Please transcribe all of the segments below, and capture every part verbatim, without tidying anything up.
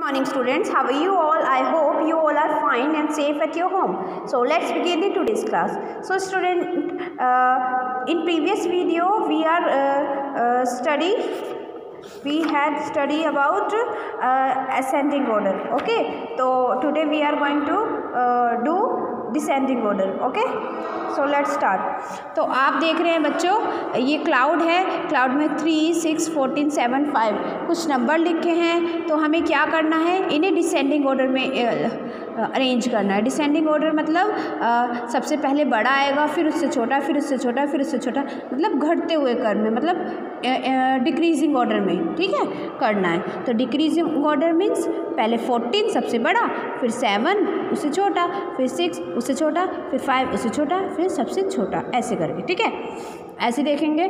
Morning students, how are you all? I hope you all are fine and safe at your home. So let's begin the today's class. So student, uh, in previous video we are uh, uh, study we had study about uh, ascending order. Okay, so today we are going to uh, do descending order. Okay, so let's start. तो आप देख रहे हैं बच्चों, ये cloud है. Cloud में three six fourteen seven five कुछ नंबर लिखे हैं. तो हमें क्या करना है, इन्हें डिसेंडिंग ऑर्डर में अरेंज करना है. डिसेंडिंग ऑर्डर मतलब आ, सबसे पहले बड़ा आएगा, फिर उससे छोटा, फिर उससे छोटा, फिर उससे छोटा, मतलब घटते हुए क्रम में, मतलब डिक्रीजिंग ऑर्डर में. ठीक है, करना है. तो डिक्रीजिंग ऑर्डर मीन्स पहले फोर्टीन सबसे बड़ा, फिर सेवन उससे छोटा, फिर सिक्स उससे छोटा, फिर फाइव उससे छोटा, फिर सबसे छोटा, ऐसे करके. ठीक है, ऐसे देखेंगे.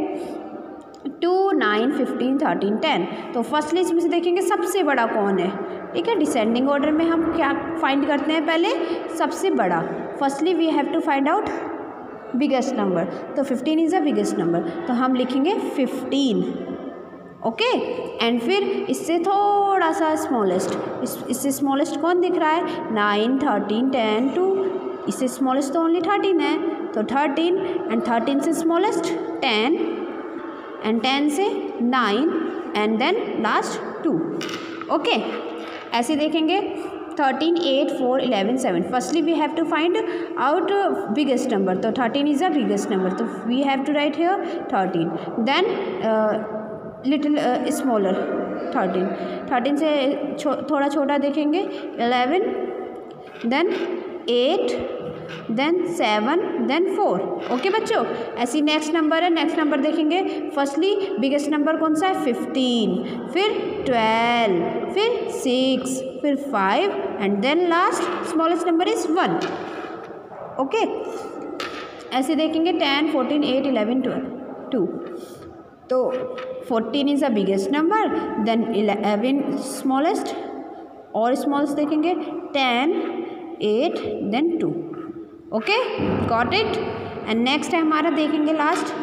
Two nine fifteen thirteen ten. तो फर्स्ट लिस्ट में से देखेंगे सबसे बड़ा कौन है. ठीक है, डिसेंडिंग ऑर्डर में हम क्या फाइंड करते हैं, पहले सबसे बड़ा. Firstly we have to find out biggest number. तो fifteen is the biggest number, तो हम लिखेंगे फिफ्टीन. ओके, एंड फिर इससे थोड़ा सा स्मॉलेस्ट, इस इससे स्मॉलेस्ट कौन दिख रहा है, नाइन थर्टीन टेन टू. इससे स्मॉलेस्ट तो ओनली थर्टीन है, तो थर्टीन, एंड थर्टीन से स्मॉलेस्ट टेन, एंड टेन से nine, and then last two. Okay, ऐसे देखेंगे. Thirteen eight four eleven seven. Firstly we have to find out biggest number. तो thirteen is the biggest number, तो we have to write here thirteen. Then little smaller thirteen. Thirteen से छो, थोड़ा छोटा देखेंगे eleven, then eight, then seven, then four. Okay बच्चों, ऐसी next number है. नेक्स्ट नंबर देखेंगे. फर्स्टली बिगेस्ट नंबर कौन सा है, फिफ्टीन, फिर ट्वेल्व, फिर सिक्स, फिर five, and then last smallest number is one. Okay, ऐसे देखेंगे. Ten fourteen eight eleven twelve two. तो fourteen is the biggest number, then eleven smallest, और स्मॉलेस्ट देखेंगे ten, eight, then two. Okay, got it. And next है हमारा, देखेंगे last.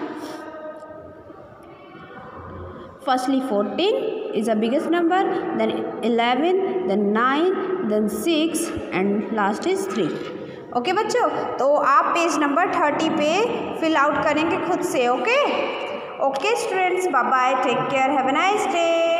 Firstly fourteen is the biggest number, then eleven, then nine, then six, and last is three. Okay बच्चों, तो आप page number thirty पे fill out करेंगे खुद से. Okay okay students, bye bye, take care, have a nice day.